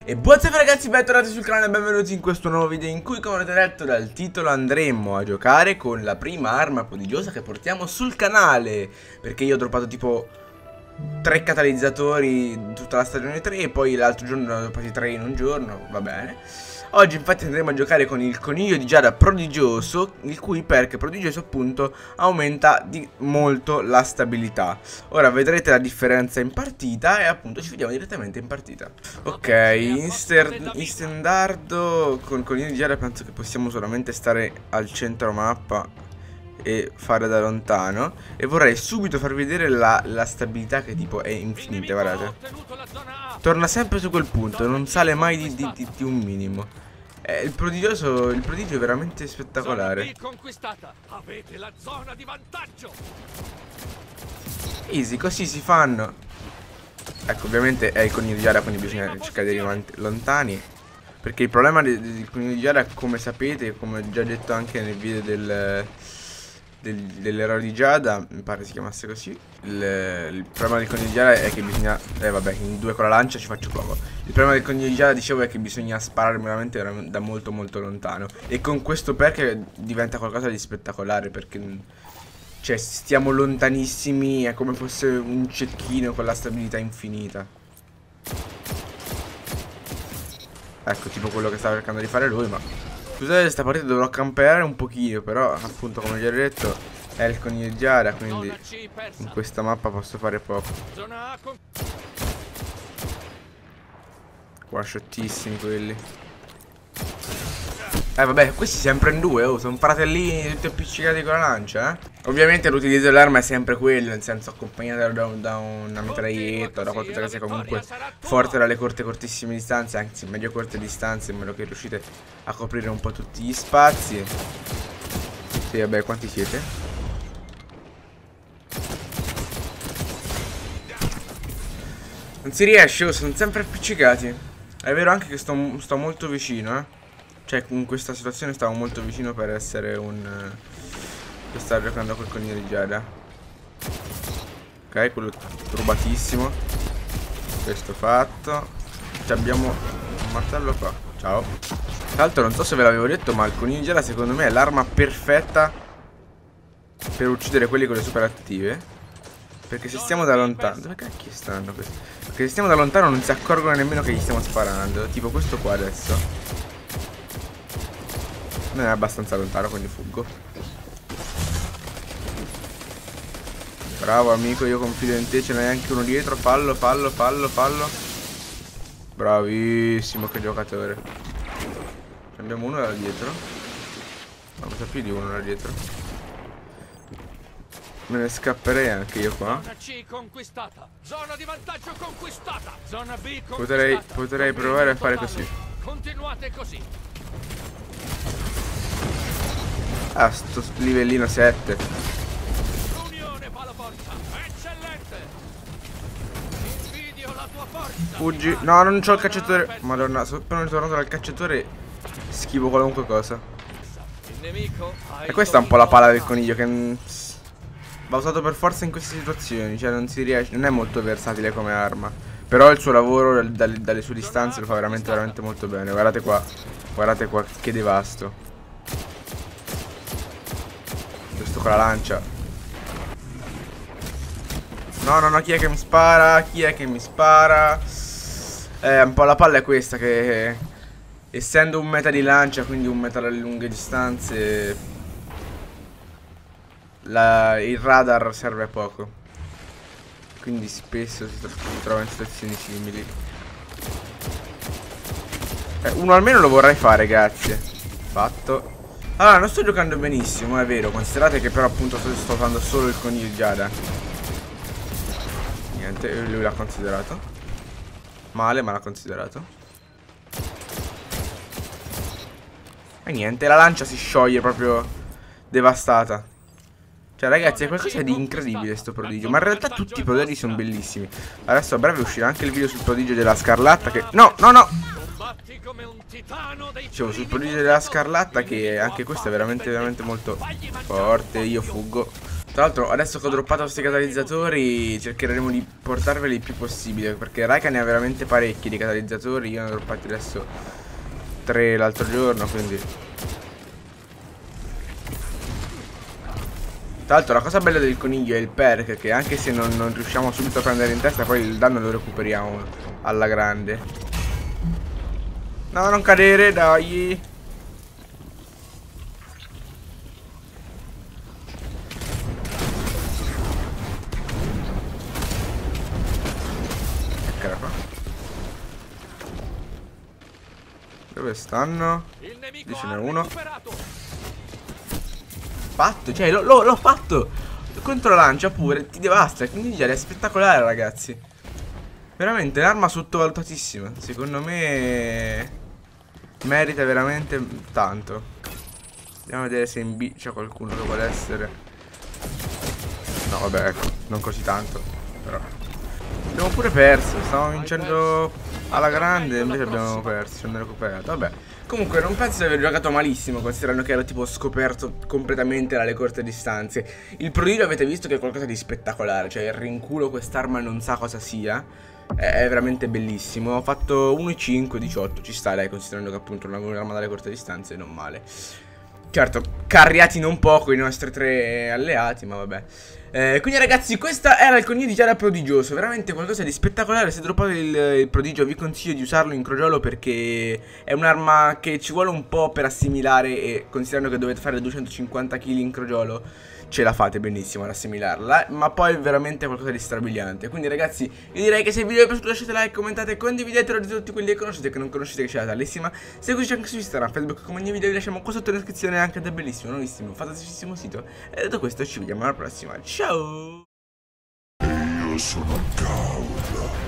E buonasera ragazzi, bentornati sul canale e benvenuti in questo nuovo video in cui, come avete letto dal titolo, andremo a giocare con la prima arma prodigiosa che portiamo sul canale. Perché io ho droppato tipo 3 catalizzatori in tutta la stagione 3 e poi l'altro giorno ne ho droppati 3 in un giorno, va bene. Oggi infatti andremo a giocare con il coniglio di Giada prodigioso, il cui perk prodigioso appunto aumenta di molto la stabilità. Ora vedrete la differenza in partita e appunto ci vediamo direttamente in partita. Ok, in standardo con il coniglio di Giada penso che possiamo solamente stare al centro mappa e fare da lontano. E vorrei subito farvi vedere la stabilità che tipo è infinita, guardate. Torna sempre su quel punto, non sale mai di un minimo. Il prodigio è veramente spettacolare. Avete la zona di vantaggio. Easy, così si fanno. Ecco, ovviamente è il coniglio di Giada, quindi bisogna cercare di rimanere lontani. Perché il problema del coniglio di Giada, come sapete, come già detto anche nel video dell'eroe di Giada, mi pare si chiamasse così. Il problema del coniglio di Giada è che bisogna... vabbè, in due con la lancia ci faccio poco. Il problema del coniglio di Giada, dicevo, è che bisogna sparare veramente da molto lontano. E con questo perk diventa qualcosa di spettacolare, perché cioè stiamo lontanissimi, è come fosse un cecchino con la stabilità infinita. Ecco, tipo quello che stava cercando di fare lui, ma... Scusate, sta partita dovrò camperare un pochino, però appunto come vi ho detto è il coniglio di Giada, quindi in questa mappa posso fare poco. Qua shottissimi quelli. Vabbè, questi sempre in due, sono fratellini tutti appiccicati con la lancia, Ovviamente l'utilizzo dell'arma è sempre quello, nel senso accompagnato da una mitraglietta, da qualcosa che sia comunque forte dalle cortissime distanze, anzi medio corte distanze, in modo che riuscite a coprire un po' tutti gli spazi. Sì, vabbè, quanti siete? Non si riesce, sono sempre appiccicati. È vero anche che sto molto vicino, Cioè, in questa situazione stavo molto vicino per essere un... per stare giocando col coniglio di Giada. Ok, quello rubatissimo. Questo fatto. Ci abbiamo un martello qua. Ciao. Tra l'altro non so se ve l'avevo detto, ma il coniglio di Giada secondo me è l'arma perfetta per uccidere quelli con le super attive. Perché se stiamo da lontano... Dove cacchio stanno questi? Perché se stiamo da lontano non si accorgono nemmeno che gli stiamo sparando. Tipo questo qua adesso non è abbastanza lontano, quindi fuggo. Bravo amico, io confido in te, ce n'è anche uno dietro. Fallo. Bravissimo, che giocatore. Ce abbiamo uno da dietro. Non so più di uno da dietro. Me ne scapperei anche io qua. Zona C conquistata. Zona di vantaggio conquistata. Zona B conquistata. Potrei provare a fare così. Continuate così. Ah, sto livellino 7. L'unione fa la forza. Eccellente. Invidio la tua forza. Fuggi. No, non c'ho il cacciatore. Madonna, sono appena ritornato dal cacciatore. Schivo qualunque cosa. Il nemico. E questa è un po' la pala del coniglio che va usato per forza in queste situazioni. Cioè non si riesce. Non è molto versatile come arma. Però il suo lavoro dalle sue distanze lo fa veramente molto bene. Guardate qua. Guardate qua, che devasto. Questo con la lancia. No, chi è che mi spara? Un po' la palla è questa, che essendo un meta di lancia, quindi un meta alle lunghe distanze, il radar serve a poco. Quindi spesso si trova in situazioni simili. Uno almeno lo vorrei fare, grazie. Fatto. Allora, non sto giocando benissimo, è vero. Considerate che però appunto sto usando solo il coniglio di Giada. Niente, lui l'ha considerato. Male, ma l'ha considerato. E niente, la lancia si scioglie proprio devastata. Cioè ragazzi, è qualcosa di incredibile sto prodigio. Ma in realtà tutti i prodigi sono bellissimi. Adesso a breve uscirà anche il video sul prodigio della Scarlatta che... No! Dicevo, sul prodigio della Scarlatta, che anche questo è veramente molto forte. Io fuggo. Tra Tra l'altro adesso che ho droppato questi catalizzatori cercheremo di portarveli il più possibile, perché Raika ne ha veramente parecchi di catalizzatori. Io ne ho droppati adesso 3 l'altro giorno, quindi. Tra l'altro la cosa bella del coniglio è il perk, che anche se non riusciamo subito a prendere in testa, poi il danno lo recuperiamo alla grande. No, non cadere, dai. Eccola qua. Dove stanno? Lì ce n'è uno. Fatto, cioè l'ho fatto. Controlancia pure, ti devasta. Quindi è spettacolare, ragazzi. Veramente un'arma sottovalutatissima. Secondo me merita veramente tanto. Andiamo a vedere se in B c'è qualcuno che vuole essere. No, vabbè, ecco, non così tanto. Però abbiamo pure perso. Stavamo vincendo alla grande, invece abbiamo perso. Ci hanno recuperato, vabbè. Comunque non penso di aver giocato malissimo, considerando che ero tipo scoperto completamente dalle corte distanze. Il prodigio avete visto che è qualcosa di spettacolare, cioè il rinculo quest'arma non sa cosa sia. È veramente bellissimo. Ho fatto 1,5, 18, ci sta dai, considerando che appunto non avevo un'arma dalle corte distanze, non male. Certo, carriati non poco i nostri 3 alleati, ma vabbè. Quindi ragazzi, questo era il coniglio di Giada prodigioso. Veramente qualcosa di spettacolare. Se droppate il prodigio vi consiglio di usarlo in crogiolo, perché è un'arma che ci vuole un po' per assimilare. E considerando che dovete fare 250 kg in crogiolo, ce la fate benissimo ad assimilarla. Ma poi è veramente qualcosa di strabiliante. Quindi ragazzi, vi direi che se il video vi è piaciuto lasciate like, commentate, condividetelo di tutti quelli che conoscete e che non conoscete, che c'è la tallissima. Seguiteci anche su Instagram, Facebook, come ogni video vi lasciamo qua sotto in descrizione anche del bellissimo, nuovissimo, fantasticissimo sito. E detto questo ci vediamo alla prossima. Ciao! Io sono Cauda.